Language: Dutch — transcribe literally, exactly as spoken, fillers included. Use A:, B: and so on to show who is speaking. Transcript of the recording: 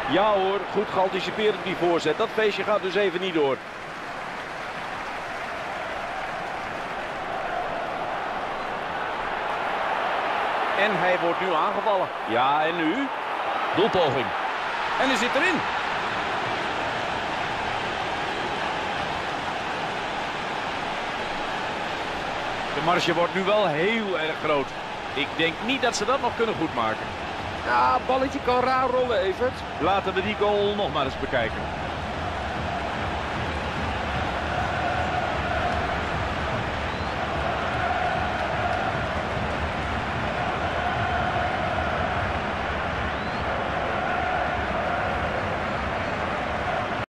A: Ja hoor, goed geanticipeerd op die voorzet. Dat feestje gaat dus even niet door. En hij wordt nu aangevallen. Ja, en nu? Doelpoging. En hij zit erin. De marge wordt nu wel heel erg groot. Ik denk niet dat ze dat nog kunnen goedmaken. Ja, balletje kan raar rollen, Evert. Laten we die goal nog maar eens bekijken.